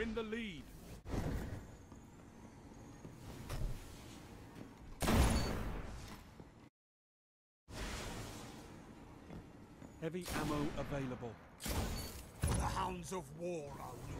We're in the lead. Heavy ammo available. The hounds of war are